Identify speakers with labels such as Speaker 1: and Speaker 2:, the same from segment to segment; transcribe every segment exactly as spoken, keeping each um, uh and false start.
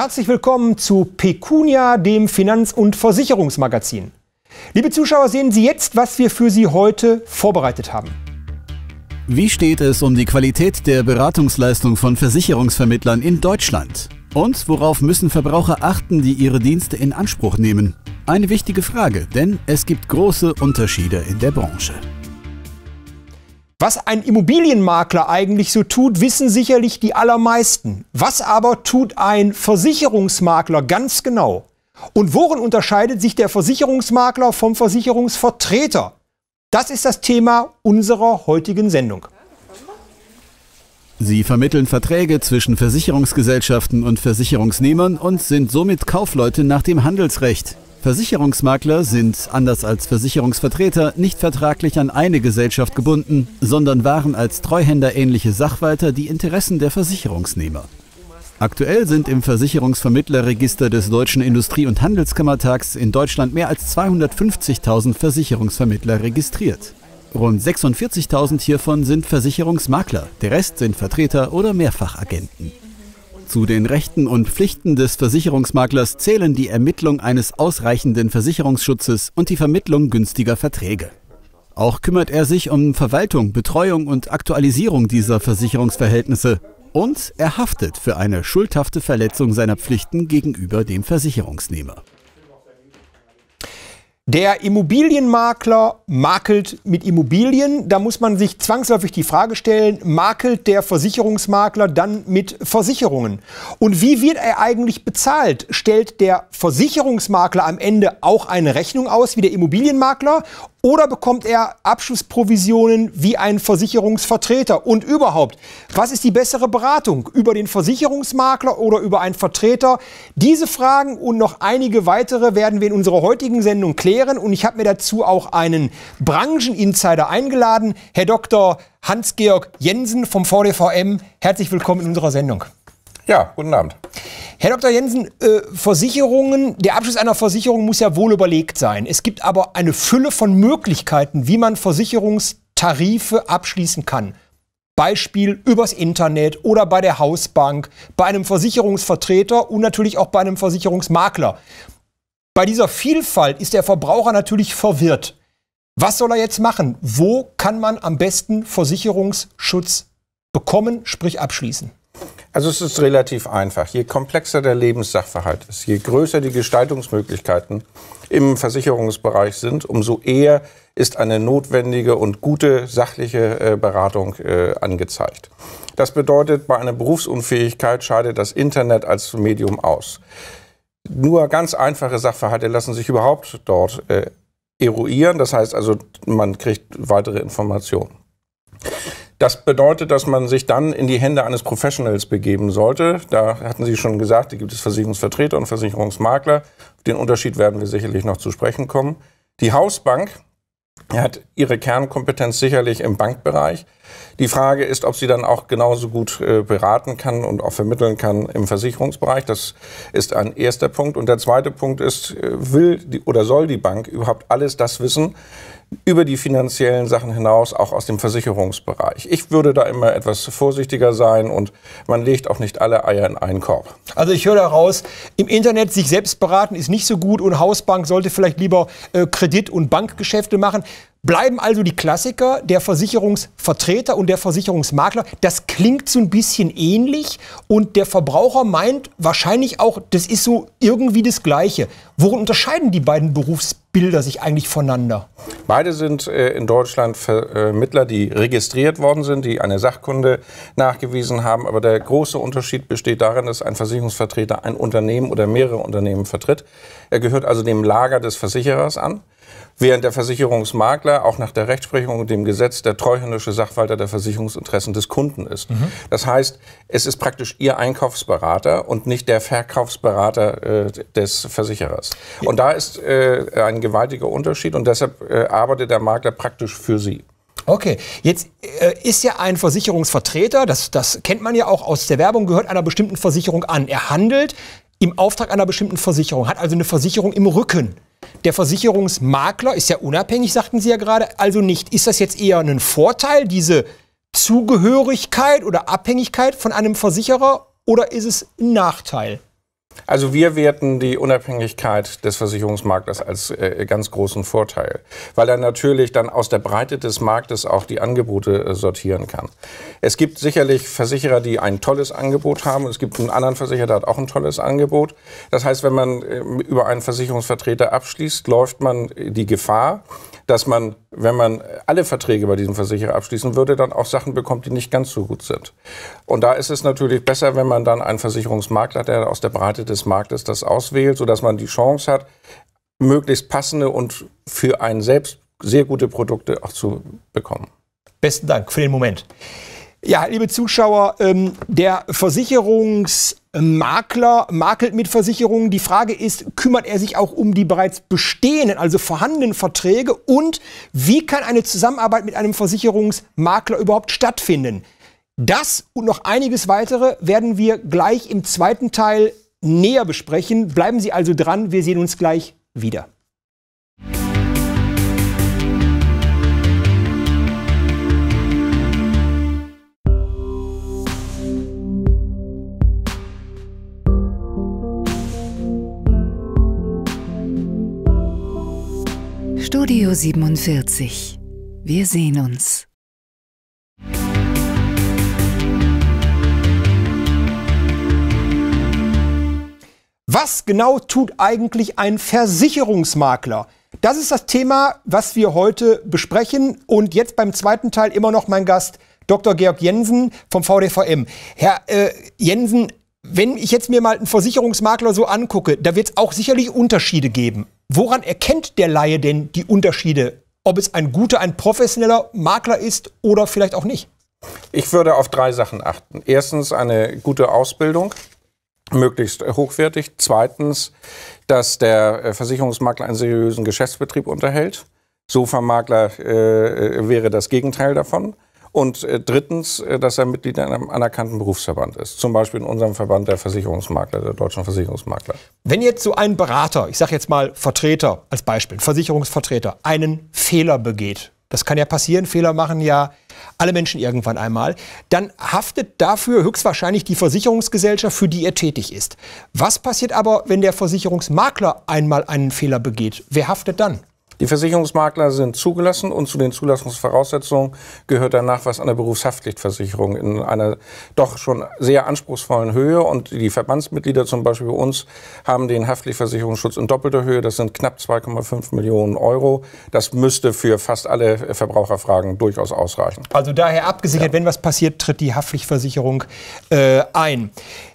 Speaker 1: Herzlich willkommen zu Pecunia, dem Finanz- und Versicherungsmagazin. Liebe Zuschauer, sehen Sie jetzt, was wir für Sie heute vorbereitet haben.
Speaker 2: Wie steht es um die Qualität der Beratungsleistung von Versicherungsvermittlern in Deutschland? Und worauf müssen Verbraucher achten, die ihre Dienste in Anspruch nehmen? Eine wichtige Frage, denn es gibt große Unterschiede in der Branche.
Speaker 1: Was ein Immobilienmakler eigentlich so tut, wissen sicherlich die allermeisten. Was aber tut ein Versicherungsmakler ganz genau? Und worin unterscheidet sich der Versicherungsmakler vom Versicherungsvertreter? Das ist das Thema unserer heutigen Sendung.
Speaker 2: Sie vermitteln Verträge zwischen Versicherungsgesellschaften und Versicherungsnehmern und sind somit Kaufleute nach dem Handelsrecht. Versicherungsmakler sind, anders als Versicherungsvertreter, nicht vertraglich an eine Gesellschaft gebunden, sondern wahren als treuhänderähnliche Sachwalter die Interessen der Versicherungsnehmer. Aktuell sind im Versicherungsvermittlerregister des Deutschen Industrie- und Handelskammertags in Deutschland mehr als zweihundertfünfzigtausend Versicherungsvermittler registriert. Rund sechsundvierzigtausend hiervon sind Versicherungsmakler, der Rest sind Vertreter oder Mehrfachagenten. Zu den Rechten und Pflichten des Versicherungsmaklers zählen die Ermittlung eines ausreichenden Versicherungsschutzes und die Vermittlung günstiger Verträge. Auch kümmert er sich um Verwaltung, Betreuung und Aktualisierung dieser Versicherungsverhältnisse. Und er haftet für eine schuldhafte Verletzung seiner Pflichten gegenüber dem Versicherungsnehmer.
Speaker 1: Der Immobilienmakler makelt mit Immobilien. Da muss man sich zwangsläufig die Frage stellen, makelt der Versicherungsmakler dann mit Versicherungen? Und wie wird er eigentlich bezahlt? Stellt der Versicherungsmakler am Ende auch eine Rechnung aus wie der Immobilienmakler? Oder bekommt er Abschlussprovisionen wie ein Versicherungsvertreter? Und überhaupt, was ist die bessere Beratung? Über den Versicherungsmakler oder über einen Vertreter? Diese Fragen und noch einige weitere werden wir in unserer heutigen Sendung klären. Und ich habe mir dazu auch einen Brancheninsider eingeladen, Herr Doktor Hans-Georg Jensen vom V D V M. Herzlich willkommen in unserer Sendung.
Speaker 3: Ja, guten Abend.
Speaker 1: Herr Doktor Jensen, äh, Versicherungen, der Abschluss einer Versicherung muss ja wohl überlegt sein. Es gibt aber eine Fülle von Möglichkeiten, wie man Versicherungstarife abschließen kann. Beispiel übers Internet oder bei der Hausbank, bei einem Versicherungsvertreter und natürlich auch bei einem Versicherungsmakler. Bei dieser Vielfalt ist der Verbraucher natürlich verwirrt. Was soll er jetzt machen? Wo kann man am besten Versicherungsschutz bekommen, sprich abschließen?
Speaker 3: Also es ist relativ einfach. Je komplexer der Lebenssachverhalt ist, je größer die Gestaltungsmöglichkeiten im Versicherungsbereich sind, umso eher ist eine notwendige und gute sachliche äh, Beratung äh, angezeigt. Das bedeutet, bei einer Berufsunfähigkeit scheidet das Internet als Medium aus. Nur ganz einfache Sachverhalte lassen sich überhaupt dort äh, eruieren. Das heißt also, man kriegt weitere Informationen. Das bedeutet, dass man sich dann in die Hände eines Professionals begeben sollte. Da hatten Sie schon gesagt, da gibt es Versicherungsvertreter und Versicherungsmakler. Auf den Unterschied werden wir sicherlich noch zu sprechen kommen. Die Hausbank hat ihre Kernkompetenz sicherlich im Bankbereich. Die Frage ist, ob sie dann auch genauso gut äh, beraten kann und auch vermitteln kann im Versicherungsbereich. Das ist ein erster Punkt. Und der zweite Punkt ist, äh, will die, oder soll die Bank überhaupt alles das wissen, über die finanziellen Sachen hinaus, auch aus dem Versicherungsbereich. Ich würde da immer etwas vorsichtiger sein und man legt auch nicht alle Eier in einen Korb.
Speaker 1: Also ich höre daraus, im Internet sich selbst beraten ist nicht so gut und Hausbank sollte vielleicht lieber äh, Kredit- und Bankgeschäfte machen. Bleiben also die Klassiker, der Versicherungsvertreter und der Versicherungsmakler. Das klingt so ein bisschen ähnlich und der Verbraucher meint wahrscheinlich auch, das ist so irgendwie das Gleiche. Worin unterscheiden die beiden Berufsbilder sich eigentlich voneinander?
Speaker 3: Beide sind äh, in Deutschland Vermittler, die registriert worden sind, die eine Sachkunde nachgewiesen haben. Aber der große Unterschied besteht darin, dass ein Versicherungsvertreter ein Unternehmen oder mehrere Unternehmen vertritt. Er gehört also dem Lager des Versicherers an. Während der Versicherungsmakler auch nach der Rechtsprechung und dem Gesetz der treuhändische Sachwalter der Versicherungsinteressen des Kunden ist. Mhm. Das heißt, es ist praktisch Ihr Einkaufsberater und nicht der Verkaufsberater äh, des Versicherers. Und da ist äh, ein gewaltiger Unterschied und deshalb äh, arbeitet der Makler praktisch für Sie.
Speaker 1: Okay, jetzt äh, ist ja ein Versicherungsvertreter, das, das kennt man ja auch aus der Werbung, gehört einer bestimmten Versicherung an. Er handelt im Auftrag einer bestimmten Versicherung, hat also eine Versicherung im Rücken. Der Versicherungsmakler ist ja unabhängig, sagten Sie ja gerade, also nicht. Ist das jetzt eher ein Vorteil, diese Zugehörigkeit oder Abhängigkeit von einem Versicherer, oder ist es ein Nachteil?
Speaker 3: Also wir werten die Unabhängigkeit des Versicherungsmaklers als äh, ganz großen Vorteil, weil er natürlich dann aus der Breite des Marktes auch die Angebote äh, sortieren kann. Es gibt sicherlich Versicherer, die ein tolles Angebot haben. Es gibt einen anderen Versicherer, der hat auch ein tolles Angebot. Das heißt, wenn man äh, über einen Versicherungsvertreter abschließt, läuft man die Gefahr, dass man, wenn man alle Verträge bei diesem Versicherer abschließen würde, dann auch Sachen bekommt, die nicht ganz so gut sind. Und da ist es natürlich besser, wenn man dann einen Versicherungsmakler, der aus der Breite des Marktes das auswählt, sodass man die Chance hat, möglichst passende und für einen selbst sehr gute Produkte auch zu bekommen.
Speaker 1: Besten Dank für den Moment. Ja, liebe Zuschauer, ähm, der Versicherungsmakler makelt mit Versicherungen. Die Frage ist, kümmert er sich auch um die bereits bestehenden, also vorhandenen Verträge? Und wie kann eine Zusammenarbeit mit einem Versicherungsmakler überhaupt stattfinden? Das und noch einiges weitere werden wir gleich im zweiten Teil näher besprechen. Bleiben Sie also dran, wir sehen uns gleich wieder.
Speaker 4: Studio siebenundvierzig. Wir sehen uns.
Speaker 1: Was genau tut eigentlich ein Versicherungsmakler? Das ist das Thema, was wir heute besprechen. Und jetzt beim zweiten Teil immer noch mein Gast, Doktor Georg Jensen vom V D V M. Herr äh, Jensen, wenn ich jetzt mir mal einen Versicherungsmakler so angucke, da wird es auch sicherlich Unterschiede geben. Woran erkennt der Laie denn die Unterschiede? Ob es ein guter, ein professioneller Makler ist oder vielleicht auch nicht?
Speaker 3: Ich würde auf drei Sachen achten. Erstens eine gute Ausbildung, möglichst hochwertig. Zweitens, dass der Versicherungsmakler einen seriösen Geschäftsbetrieb unterhält. Sofa-Makler äh, wäre das Gegenteil davon. Und äh, drittens, äh, dass er Mitglied in einem anerkannten Berufsverband ist. Zum Beispiel in unserem Verband der Versicherungsmakler, der deutschen Versicherungsmakler.
Speaker 1: Wenn jetzt so ein Berater, ich sage jetzt mal Vertreter als Beispiel, Versicherungsvertreter, einen Fehler begeht, das kann ja passieren, Fehler machen ja alle Menschen irgendwann einmal, dann haftet dafür höchstwahrscheinlich die Versicherungsgesellschaft, für die er tätig ist. Was passiert aber, wenn der Versicherungsmakler einmal einen Fehler begeht? Wer haftet dann?
Speaker 3: Die Versicherungsmakler sind zugelassen und zu den Zulassungsvoraussetzungen gehört der Nachweis einer Berufshaftpflichtversicherung in einer doch schon sehr anspruchsvollen Höhe. Und die Verbandsmitglieder zum Beispiel bei uns haben den Haftpflichtversicherungsschutz in doppelter Höhe. Das sind knapp zwei Komma fünf Millionen Euro. Das müsste für fast alle Verbraucherfragen durchaus ausreichen.
Speaker 1: Also daher abgesichert, ja. Wenn was passiert, tritt die Haftpflichtversicherung äh, ein.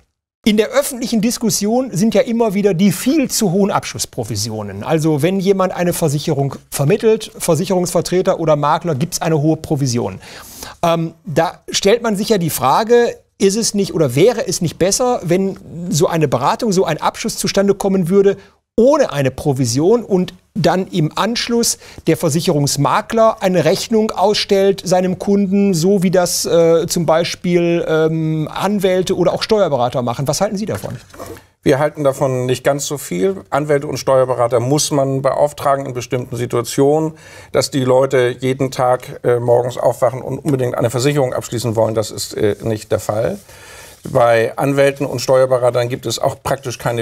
Speaker 1: In der öffentlichen Diskussion sind ja immer wieder die viel zu hohen Abschlussprovisionen. Also wenn jemand eine Versicherung vermittelt, Versicherungsvertreter oder Makler, gibt es eine hohe Provision. Ähm, da stellt man sich ja die Frage, ist es nicht oder wäre es nicht besser, wenn so eine Beratung, so ein Abschluss zustande kommen würde, ohne eine Provision und dann im Anschluss der Versicherungsmakler eine Rechnung ausstellt seinem Kunden, so wie das äh, zum Beispiel ähm, Anwälte oder auch Steuerberater machen. Was halten Sie davon?
Speaker 3: Wir halten davon nicht ganz so viel. Anwälte und Steuerberater muss man beauftragen in bestimmten Situationen. Dass die Leute jeden Tag äh, morgens aufwachen und unbedingt eine Versicherung abschließen wollen, das ist äh, nicht der Fall. Bei Anwälten und Steuerberatern gibt es auch praktisch keine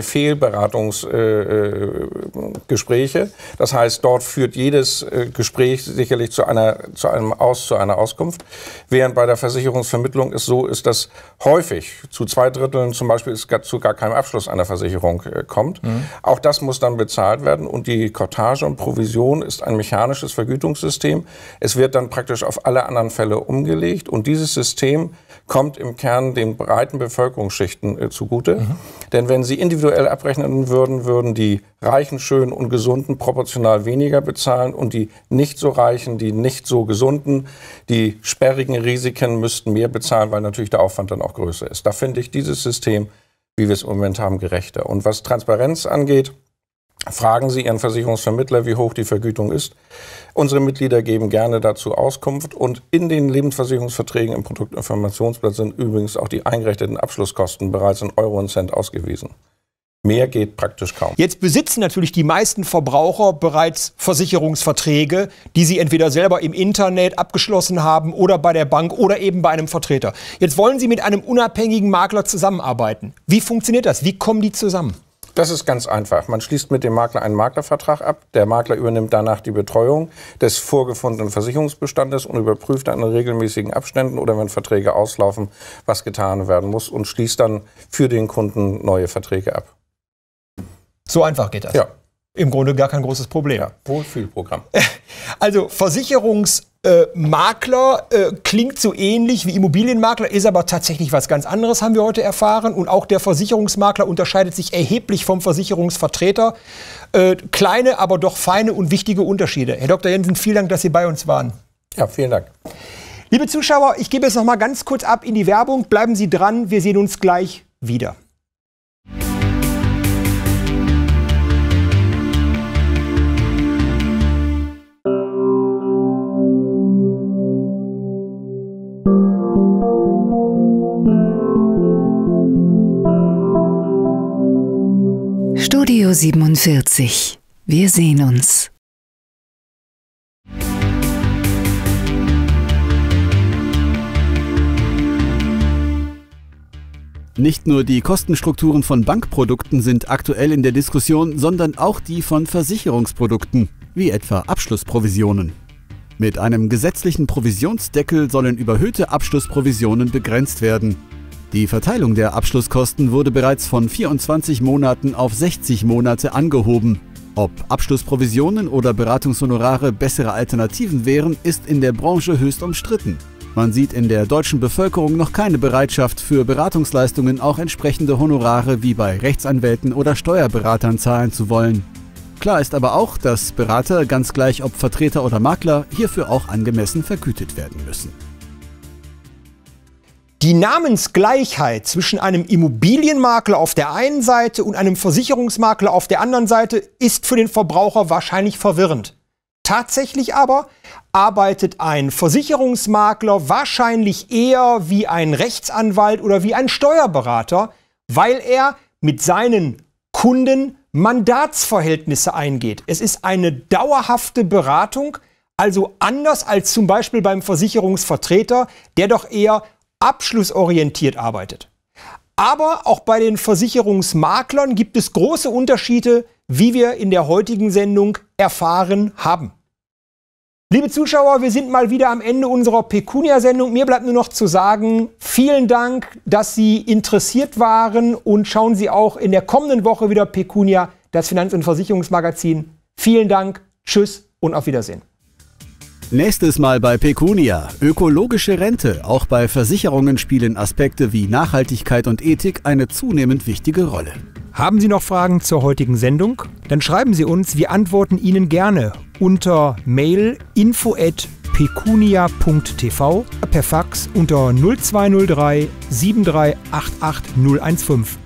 Speaker 3: Fehlberatungsgespräche. Äh, das heißt, dort führt jedes äh, Gespräch sicherlich zu einer, zu einem Aus, zu einer Auskunft. Während bei der Versicherungsvermittlung es so ist, dass häufig zu zwei Dritteln zum Beispiel es gar, zu gar keinem Abschluss einer Versicherung äh, kommt. Mhm. Auch das muss dann bezahlt werden. Und die Kortage und Provision ist ein mechanisches Vergütungssystem. Es wird dann praktisch auf alle anderen Fälle umgelegt. Und dieses System kommt im Kern den breiten Bevölkerungsschichten äh, zugute. Mhm. Denn wenn sie individuell abrechnen würden, würden die Reichen, Schönen und Gesunden proportional weniger bezahlen und die nicht so Reichen, die nicht so Gesunden, die sperrigen Risiken müssten mehr bezahlen, weil natürlich der Aufwand dann auch größer ist. Da finde ich dieses System, wie wir es im Moment haben, gerechter. Und was Transparenz angeht, fragen Sie Ihren Versicherungsvermittler, wie hoch die Vergütung ist. Unsere Mitglieder geben gerne dazu Auskunft. Und in den Lebensversicherungsverträgen im Produktinformationsblatt sind übrigens auch die eingerichteten Abschlusskosten bereits in Euro und Cent ausgewiesen. Mehr geht praktisch kaum.
Speaker 1: Jetzt besitzen natürlich die meisten Verbraucher bereits Versicherungsverträge, die sie entweder selber im Internet abgeschlossen haben oder bei der Bank oder eben bei einem Vertreter. Jetzt wollen sie mit einem unabhängigen Makler zusammenarbeiten. Wie funktioniert das? Wie kommen die zusammen?
Speaker 3: Das ist ganz einfach. Man schließt mit dem Makler einen Maklervertrag ab. Der Makler übernimmt danach die Betreuung des vorgefundenen Versicherungsbestandes und überprüft dann in regelmäßigen Abständen oder wenn Verträge auslaufen, was getan werden muss und schließt dann für den Kunden neue Verträge ab.
Speaker 1: So einfach geht das.
Speaker 3: Ja.
Speaker 1: Im Grunde gar kein großes Problem.
Speaker 3: Ja, Wohlfühlprogramm.
Speaker 1: Also Versicherungsmakler äh, klingt so ähnlich wie Immobilienmakler, ist aber tatsächlich was ganz anderes, haben wir heute erfahren. Und auch der Versicherungsmakler unterscheidet sich erheblich vom Versicherungsvertreter. Äh, kleine, aber doch feine und wichtige Unterschiede. Herr Doktor Jensen, vielen Dank, dass Sie bei uns waren.
Speaker 3: Ja, vielen Dank.
Speaker 1: Liebe Zuschauer, ich gebe jetzt noch mal ganz kurz ab in die Werbung. Bleiben Sie dran, wir sehen uns gleich wieder.
Speaker 4: Studio siebenundvierzig. Wir sehen uns.
Speaker 2: Nicht nur die Kostenstrukturen von Bankprodukten sind aktuell in der Diskussion, sondern auch die von Versicherungsprodukten, wie etwa Abschlussprovisionen. Mit einem gesetzlichen Provisionsdeckel sollen überhöhte Abschlussprovisionen begrenzt werden. Die Verteilung der Abschlusskosten wurde bereits von vierundzwanzig Monaten auf sechzig Monate angehoben. Ob Abschlussprovisionen oder Beratungshonorare bessere Alternativen wären, ist in der Branche höchst umstritten. Man sieht in der deutschen Bevölkerung noch keine Bereitschaft, für Beratungsleistungen auch entsprechende Honorare wie bei Rechtsanwälten oder Steuerberatern zahlen zu wollen. Klar ist aber auch, dass Berater, ganz gleich ob Vertreter oder Makler, hierfür auch angemessen vergütet werden müssen.
Speaker 1: Die Namensgleichheit zwischen einem Immobilienmakler auf der einen Seite und einem Versicherungsmakler auf der anderen Seite ist für den Verbraucher wahrscheinlich verwirrend. Tatsächlich aber arbeitet ein Versicherungsmakler wahrscheinlich eher wie ein Rechtsanwalt oder wie ein Steuerberater, weil er mit seinen Kunden Mandatsverhältnisse eingeht. Es ist eine dauerhafte Beratung, also anders als zum Beispiel beim Versicherungsvertreter, der doch eher abschlussorientiert arbeitet. Aber auch bei den Versicherungsmaklern gibt es große Unterschiede, wie wir in der heutigen Sendung erfahren haben. Liebe Zuschauer, wir sind mal wieder am Ende unserer Pecunia-Sendung. Mir bleibt nur noch zu sagen, vielen Dank, dass Sie interessiert waren und schauen Sie auch in der kommenden Woche wieder Pecunia, das Finanz- und Versicherungsmagazin. Vielen Dank, tschüss und auf Wiedersehen.
Speaker 2: Nächstes Mal bei Pecunia. Ökologische Rente. Auch bei Versicherungen spielen Aspekte wie Nachhaltigkeit und Ethik eine zunehmend wichtige Rolle.
Speaker 1: Haben Sie noch Fragen zur heutigen Sendung? Dann schreiben Sie uns, wir antworten Ihnen gerne unter Mail info at pecunia punkt t v, per Fax unter null zwei null drei sieben drei acht acht null eins fünf.